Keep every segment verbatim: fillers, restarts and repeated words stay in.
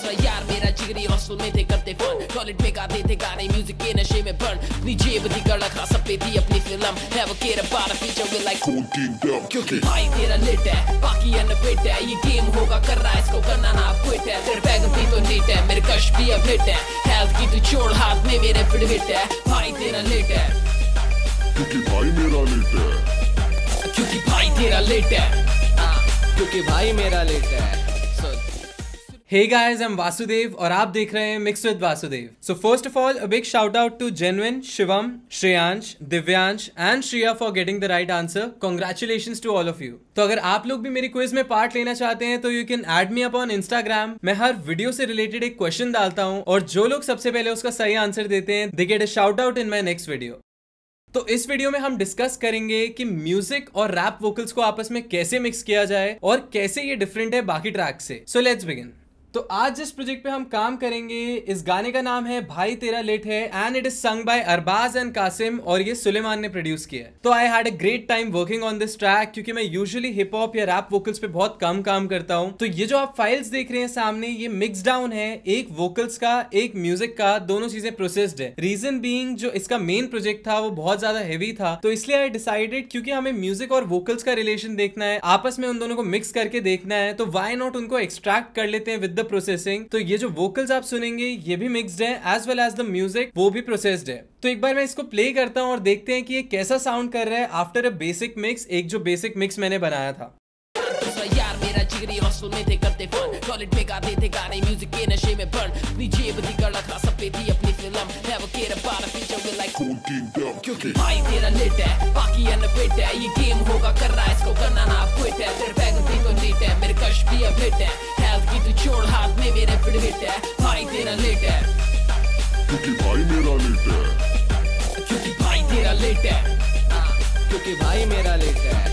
दूसरा यार मेरा जिगरी हॉस्टल में थे करते फन, कॉलेज में गाते थे गाने म्यूजिक के नशे में बर्न, अपनी जेब थी गड़ा खा सब पे थी अपनी film, never care about a feature with like क्योंकि भाई तेरा लिट है बाकी अनफिट है, ये गेम होगा कर रहा है इसको करना ना क्विट है, तेरे बैग भी तो नीट है मेरे कश भी अब हिट है, हेल्थ की तू छोड़ हाथ में मेरे फिट हिट है, भाई तेरा लिट है क्योंकि भाई मेरा लिट है, क्योंकि भाई तेरा लिट है, क्योंकि भाई मेरा लिट है। Hey guys, I'm Vasudev और आप देख रहे हैं Mixed with Vasudev. So first of all, a big shout out to Genuine, Shivam, Shreyansh, Divyansh and Shriya for getting the right answer. Congratulations to all of you. तो अगर आप लोग भी मेरी क्विज में पार्ट लेना चाहते हैं तो you can add me up on Instagram. मैं हर वीडियो से रिलेटेड एक क्वेश्चन डालता हूँ और जो लोग सबसे पहले उसका सही आंसर देते हैं they get a shout out in my next video. तो इस वीडियो में हम डिस्कस करेंगे कि म्यूजिक और रैप वोकल्स को आपस में कैसे मिक्स किया जाए और कैसे ये डिफरेंट है बाकी ट्रैक से। So let's begin. तो आज जिस प्रोजेक्ट पे हम काम करेंगे इस गाने का नाम है भाई तेरा लेट है and it is sung by Arbaaz and Qasim और ये सुलेमान ने प्रोड्यूस किया है। तो I had a great time working on this track क्योंकि मैं यूजुअली हिप हॉप या रैप वोकल्स पे बहुत कम काम करता हूँ। तो ये जो आप फाइल्स देख रहे हैं सामने ये मिक्स डाउन है, एक वोकल्स का एक म्यूजिक का, दोनों चीजें प्रोसेस्ड है। रीजन बीइंग जो इसका मेन प्रोजेक्ट था वो बहुत ज्यादा हेवी था तो इसलिए आई डिसाइडेड क्योंकि हमें म्यूजिक और वोकल्स का रिलेशन देखना है, आपस में उन दोनों को मिक्स करके देखना है, तो व्हाई नॉट उनको एक्सट्रैक्ट कर लेते हैं विद द प्रोसेसिंग। तो ये जो वोकल्स आप सुनेंगे ये भी मिक्स्ड है as well as the music वो भी प्रोसेस्ड है। तो एक बार मैं इसको प्ले करता हूं और देखते हैं कि ये कैसा साउंड कर रहा है आफ्टर अ बेसिक मिक्स, एक जो बेसिक मिक्स मैंने बनाया था। यार मेरा जिगरी हॉस्टल में थे करते फन, कॉलेज में गाते थे गाने म्यूजिक के नशे में बर्न, अपनी जेब थी गड़ा खा सब पे थी अपनी film, never care about a feature with like क्योंकि भाई तेरा लिट है बाकी अनफिट है, ये गेम होगा कर रहा है इसको करना ना क्विट है, तेरे बैग भी तो नीट है मेरे कश भी अब हिट है, हेल्थ की तू छोड़ हाथ में मेरे फिट हिट है, भाई तेरा लिट है क्योंकि भाई मेरा लिट है, क्योंकि भाई तेरा लिट है, क्योंकि भाई मेरा लिट है।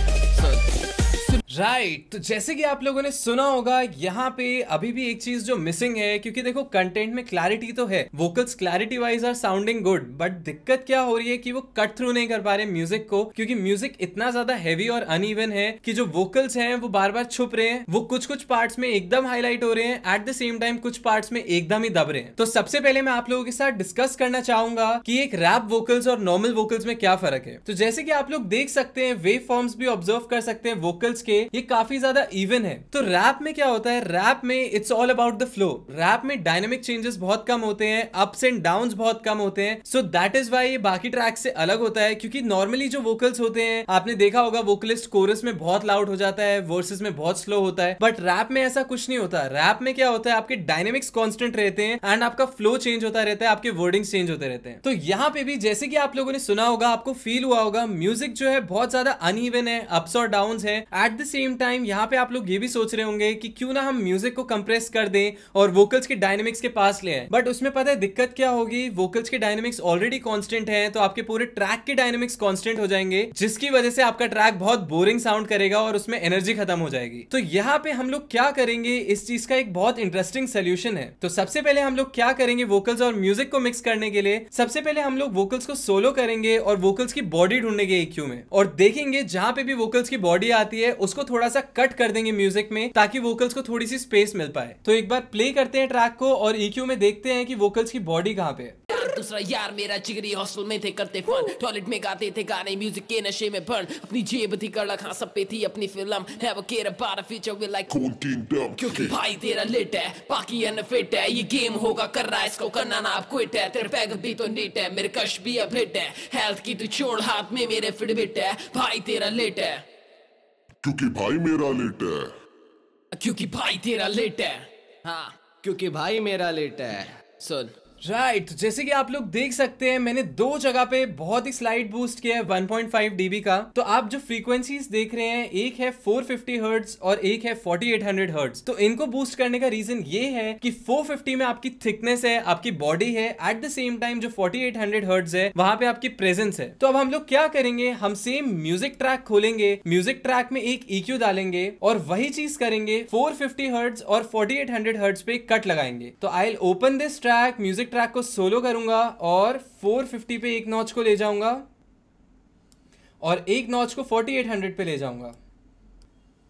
राइट right, तो जैसे कि आप लोगों ने सुना होगा यहाँ पे अभी भी एक चीज जो मिसिंग है क्योंकि देखो कंटेंट में क्लैरिटी तो है, vocals clarity wise are sounding good, but दिक्कत क्या हो रही है कि वो कट थ्रू नहीं कर पा रहे म्यूजिक को क्योंकि म्यूजिक इतना ज्यादा हैवी और अनइवन है कि जो वोकल्स हैं वो बार बार छुप रहे हैं, वो कुछ कुछ पार्ट्स में एकदम हाईलाइट हो रहे हैं, एट द सेम टाइम कुछ पार्ट्स में एकदम ही दब रहे हैं। तो सबसे पहले मैं आप लोगों के साथ डिस्कस करना चाहूंगा कि एक रैप वोकल्स और नॉर्मल वोकल्स में क्या फर्क है। तो जैसे कि आप लोग देख सकते हैं वेव फॉर्म्स भी ऑब्जर्व कर सकते हैं वोकल्स के, ये काफी ज्यादा इवन है। तो रैप में क्या होता है, रैप में it's all about the flow, rap में डायनामिक चेंजेस बहुत कम होते हैं, अप्स एंड डाउन्स बहुत कम होते हैं, सो दैट इज व्हाई ये बाकी ट्रैक से अलग होता है क्योंकि नॉर्मली जो वोकल्स होते हैं आपने देखा होगा वोकलिस्ट कोरस में बहुत लाउड हो जाता है, वर्सेस में बहुत स्लो होता है, बट रैप में ऐसा कुछ नहीं होता। रैप में क्या होता है आपके डायनामिक्स कांस्टेंट रहते हैं एंड आपका फ्लो चेंज होता रहता है, आपके वर्डिंग्स चेंज होते रहते हैं। तो यहाँ पे भी जैसे कि आप लोगों ने सुना होगा, आपको फील हुआ होगा म्यूजिक जो है बहुत ज्यादा अनइवन है, अप्स और डाउन्स है। एट द सेम टाइम यहाँ पे आप लोग ये भी सोच रहे होंगे कि क्यों ना हम म्यूजिक को कंप्रेस कर दें और वोकल्स के डायनामिक्स के पास ले आए, बट उसमें पता है दिक्कत क्या होगी, वोकल्स के डायनामिक्स ऑलरेडी कांस्टेंट हैं तो आपके पूरे ट्रैक के डायनामिक्स कांस्टेंट हो जाएंगे जिसकी वजह से आपका ट्रैक बहुत बोरिंग साउंड करेगा और उसमें एनर्जी खत्म हो जाएगी। तो यहाँ पे हम लोग क्या करेंगे, इस चीज का एक बहुत इंटरेस्टिंग सोल्यूशन है। तो सबसे पहले हम लोग क्या करेंगे वोकल्स और म्यूजिक को मिक्स करने के लिए, सबसे पहले हम लोग वोकल्स को सोलो करेंगे और वोकल्स की बॉडी ढूंढेंगे ईक्यू में और देखेंगे जहां पे भी वोकल्स की बॉडी आती है उसको थोड़ा सा कट कर देंगे म्यूजिक में ताकि वोकल्स को थोड़ी सी स्पेस मिल पाए। तो एक बार प्ले करते हैं ट्रैक को और ईक्यू में देखते हैं कि वोकल्स की बॉडी कहां पे है। दूसरा यार मेरा जिगरी हॉस्टल में थे करते फन, टॉयलेट में गाते थे गाने म्यूजिक के नशे में बर्न, अपनी जेब थी गड़ा खा सब पे थी अपनी film, never care about a feature with like क्योंकि भाई तेरा लिट है बाकी अनफिट है, ये गेम होगा कर रहा है इसको करना ना आप क्विट है, तेरे बैग भी तो नीट है मेरे कश भी अब हिट है, हेल्थ की तू छोड़ हाथ में मेरे फिट बिट है, भाई तेरा लिट है क्योंकि भाई मेरा लिट है, क्योंकि भाई तेरा लिट है, हाँ क्योंकि भाई मेरा लिट है। सुन राइट right, तो जैसे कि आप लोग देख सकते हैं मैंने दो जगह पे बहुत ही स्लाइड बूस्ट किया है वन पॉइंट फाइव डीबी का। तो आप जो फ्रीक्वेंसीज देख रहे हैं एक है फोर फिफ्टी हर्ट्ज और एक है फोर्टी एट हंड्रेड हर्ट्ज। तो इनको बूस्ट करने का रीजन ये है कि फोर फिफ्टी में आपकी थिकनेस है, आपकी बॉडी है, एट द सेम टाइम जो फोर्टी एट हंड्रेड हर्ट्ज है वहां पे आपकी प्रेजेंस है। तो अब हम लोग क्या करेंगे, हम सेम म्यूजिक ट्रैक खोलेंगे, म्यूजिक ट्रैक में एक ईक्यू डालेंगे और वही चीज करेंगे फोर फिफ्टी हर्ट्ज और फोर्टी एट हंड्रेड हर्ट्ज पे कट लगाएंगे। तो I will open this track, music track को सोलो करूंगा और फोर फिफ्टी पे एक नॉच को ले जाऊंगा और एक नॉच को फोर्टी एट हंड्रेड पे ले जाऊंगा।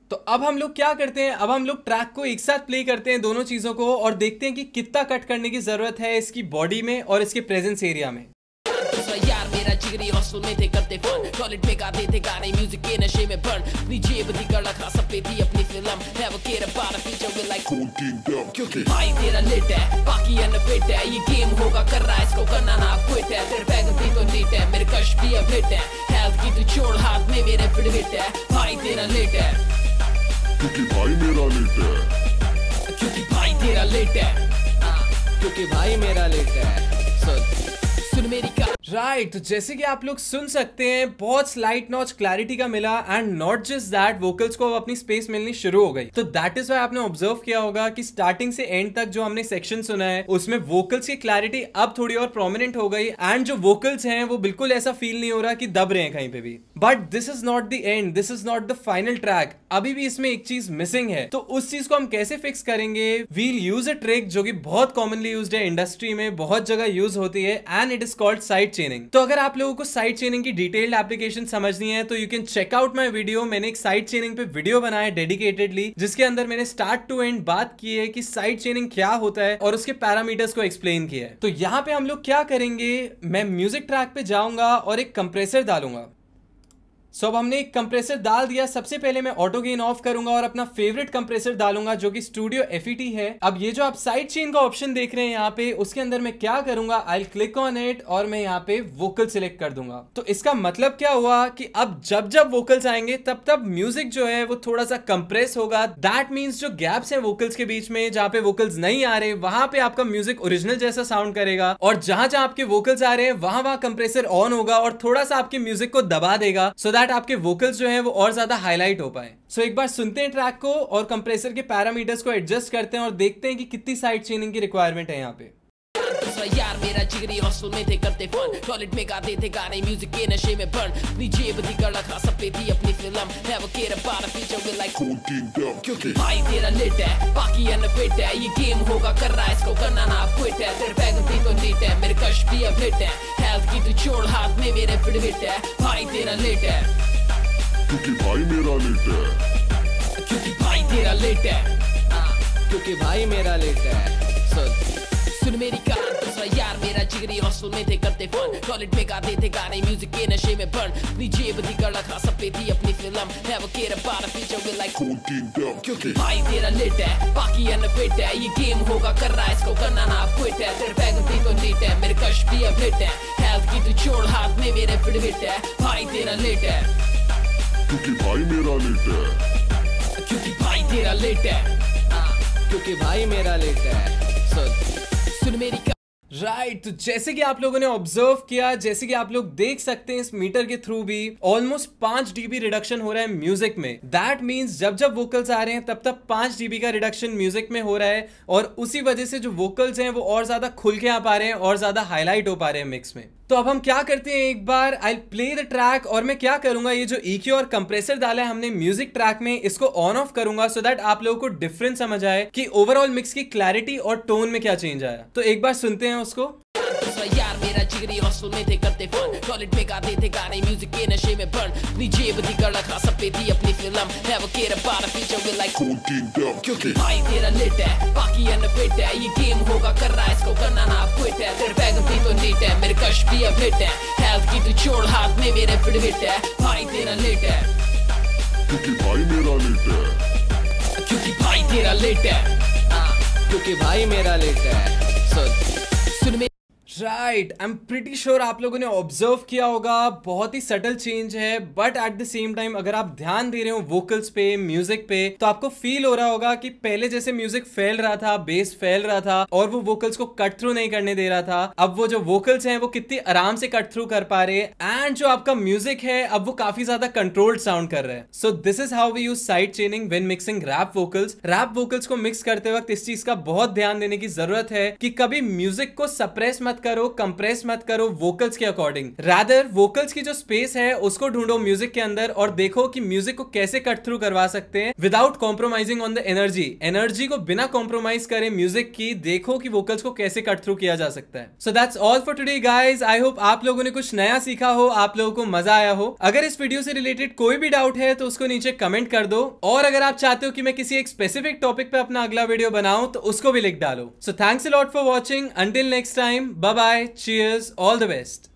तो अब हम लोग क्या करते हैं, अब हम लोग ट्रैक को एक साथ प्ले करते हैं दोनों चीजों को और देखते हैं कि कितना कट करने की जरूरत है इसकी बॉडी में और इसके प्रेजेंस एरिया में। यार मेरा जिगरी हॉस्टल में थे करते फन, कॉलेज में गाते थे गाने म्यूजिक के नशे में बर्न, अपनी जेब थी कर रखा सब पे थी अपनी film, never care about a feature with like Cool Kingdom. क्योंकि भाई तेरा लेट है बाकी अनफिट है, ये गेम होगा कर रहा है इसको करना ना क्विट है, तेरे बैग भी तो नीट है मेरे कश भी अब हिट है, हेल्थ की तू छोड़ हाथ में मेरे फिट हिट है, भाई तेरा लेट है क्योंकि भाई मेरा लेट है, क्योंकि भाई तेरा लेट है, क्योंकि भाई मेरा लेट है। सुन सुन मेरी का राइट right, तो जैसे कि आप लोग सुन सकते हैं बहुत स्लाइट नॉच क्लैरिटी का मिला and not just that vocals को अब अपनी स्पेस मिलनी शुरू हो गई। तो दैट इज व्हाई आपने ऑब्जर्व किया होगा कि स्टार्टिंग से एंड तक जो हमने सेक्शन सुना है उसमें वोकल्स की क्लैरिटी अब थोड़ी और प्रोमिनेंट हो गई एंड जो वोकल्स हैं वो बिल्कुल ऐसा फील नहीं हो रहा कि दब रहे हैं कहीं पे भी। But this is not the end, this is not the final track, अभी भी इसमें एक चीज मिसिंग है। तो उस चीज को हम कैसे फिक्स करेंगे? वील यूज अ ट्रिक जो कि बहुत कॉमनली यूज्ड है इंडस्ट्री में, बहुत जगह यूज होती है and it is called side chaining. तो अगर आप लोगों को साइड चेनिंग की डिटेल्ड एप्लीकेशन समझनी है तो you can check out my video. मैंने एक साइड चेनिंग पे वीडियो बनाया डेडिकेटेडली जिसके अंदर मैंने स्टार्ट टू एंड बात की है कि साइड चेनिंग क्या होता है और उसके पैरामीटर्स को एक्सप्लेन किया है। तो यहाँ पे हम लोग क्या करेंगे, मैं म्यूजिक ट्रैक पे जाऊंगा और एक कंप्रेसर डालूंगा। सो so, अब हमने एक कंप्रेसर डाल दिया। सबसे पहले मैं ऑटो गेन ऑफ करूंगा और अपना फेवरेट कंप्रेसर डालूंगा जो कि स्टूडियो एफईटी है। अब ये जो आप साइड चेन का ऑप्शन देख रहे हैं यहाँ पे, उसके अंदर मैं क्या करूंगा, आई क्लिक ऑन इट और मैं यहाँ पे वोकल सिलेक्ट कर दूंगा। तो इसका मतलब क्या हुआ कि अब जब जब वोकल्स आएंगे तब तब म्यूजिक जो है वो थोड़ा सा कंप्रेस होगा। दैट मीन्स जो गैप्स है वोकल्स के बीच में, जहां पे वोकल्स नहीं आ रहे वहां पे आपका म्यूजिक ओरिजिनल जैसा साउंड करेगा और जहां जहां आपके वोकल्स आ रहे हैं वहां वहां कंप्रेसर ऑन होगा और थोड़ा सा आपके म्यूजिक को दबा देगा सो दैट आपके वोकल्स जो है वो और ज्यादा हाईलाइट हो पाए। सो so, एक बार सुनते हैं ट्रैक को और कंप्रेसर के पैरामीटर्स को एडजस्ट करते हैं और देखते हैं कि कितनी साइड चेनिंग की रिक्वायरमेंट है यहाँ पे। यार मेरा जिगरी हॉस्टल में थे करते फन, कॉलेज में गाते थे गाने म्यूजिक के नशे में बर्न, अपनी जेब थी कर रखा सब पे थी अपनी film, never care about a feature with like Cool Kingdom. क्योंकि भाई तेरा लेट है बाकी अनफिट है, ये गेम होगा कर रहा है इसको करना ना क्विट है, तेरे बैग भी तो नीट है मेरे कश भी अब हिट है, हेल्थ की तू छोड़ हाथ में मेरे फिट हिट है, भाई तेरा लेट है क्योंकि भाई मेरा लेट है, क्योंकि भाई तेरा लेट है, क्योंकि भाई मेरा लेट है। सुन सुन मेरी कहानी। यार मेरा जिगरी हॉस्टल में थे करते फन, कॉलेज में गाते थे गाने म्यूजिक के नशे में बर्न, अपनी जेब थी कर रखा सब पे थी अपनी film, never care about a feature with like Cool Kingdom. क्योंकि भाई तेरा लेट है बाकी अनफिट है, ये गेम होगा कर रहा है इसको करना ना क्विट है, तेरे बैग भी तो नीट है मेरे कश भी अब हिट है, हेल्थ की तू छोड़ हाथ में मेरे फिट हिट है, भाई तेरा लेट है क्योंकि भाई मेरा लेट है, क्योंकि भाई तेरा लेट है, क्योंकि भाई मेरा लेट है। सुन सुन मेरी राइट right, तो जैसे कि आप लोगों ने ऑब्जर्व किया, जैसे कि आप लोग देख सकते हैं इस मीटर के थ्रू भी ऑलमोस्ट पांच डीबी रिडक्शन हो रहा है म्यूजिक में। दैट मींस जब जब वोकल्स आ रहे हैं तब तब पांच डीबी का रिडक्शन म्यूजिक में हो रहा है और उसी वजह से जो वोकल्स हैं वो और ज्यादा खुल के आ पा रहे हैं और ज्यादा हाईलाइट हो पा रहे हैं मिक्स में। तो अब हम क्या करते हैं, एक बार आई प्ले द ट्रैक और मैं क्या करूंगा, ये जो ईक्यू और कंप्रेसर डाला है हमने म्यूजिक ट्रैक में इसको ऑन ऑफ करूंगा सो दैट आप लोगों को डिफरेंस समझ आए कि ओवरऑल मिक्स की क्लैरिटी और टोन में क्या चेंज आया। तो एक बार सुनते हैं उसको। यार मेरा जिगरी हॉस्टल में थे करते फन, कॉलेज में गाते थे गाने म्यूजिक के नशे में बर्न, अपनी जेब थी कर रखा सब पे थी अपनी film, never care about a feature with like Cool Kingdom. क्योंकि भाई तेरा लेट है बाकी अनफिट है, ये गेम होगा कर रहा है इसको करना ना क्विट है, तेरे बैग भी तो नीट है मेरे कश भी अब हिट है, हेल्थ की तू छोड़ हाथ में मेरे फिट हिट है, भाई तेरा लेट है क्योंकि भाई मेरा लेट है, क्योंकि भाई तेरा लेट है, क्योंकि भाई मेरा लेट है। सुन सुन मेरी right, I am pretty sure आप लोगों ने ऑब्जर्व किया होगा बहुत ही सटल चेंज है, but at the same time अगर आप ध्यान दे रहे हो वोकल्स पे, म्यूजिक पे, तो आपको फील हो रहा होगा कि पहले जैसे म्यूजिक फैल रहा था, बेस फैल रहा था और वो वोकल्स को कट थ्रू नहीं करने दे रहा था, अब वो जो वोकल्स हैं वो कितनी आराम से कट थ्रू कर पा रहे हैं एंड जो आपका म्यूजिक है अब वो काफी ज्यादा कंट्रोल्ड साउंड कर रहा है। So this is how we use side chaining when mixing rap vocals. Rap vocals को मिक्स करते वक्त इस चीज का बहुत ध्यान देने की जरूरत है कि कभी म्यूजिक को सप्रेस मत करो, कंप्रेस मत करो वोकल्स के अकॉर्डिंग, रादर वोकल्स की जो स्पेस है उसको ढूंढो म्यूजिक के अंदर और देखो कि म्यूजिक को कैसे कट थ्रू करवा सकते हैं without compromising on the energy. Energy को बिना कॉम्प्रोमाइज करे म्यूजिक की देखो कि वोकल्स को कैसे कट थ्रू किया जा सकता है। So that's all for today guys. I hope आप लोगों ने कुछ नया सीखा हो, आप लोगों को मजा आया हो। अगर इस वीडियो से रिलेटेड कोई भी डाउट है तो उसको नीचे कमेंट कर दो, और अगर आप चाहते हो कि मैं किसी एक स्पेसिफिक टॉपिक पे अपना अगला वीडियो बनाऊं तो उसको भी लिख डालो। So thanks a lot for watching, until next time, bye bye, cheers, all the best.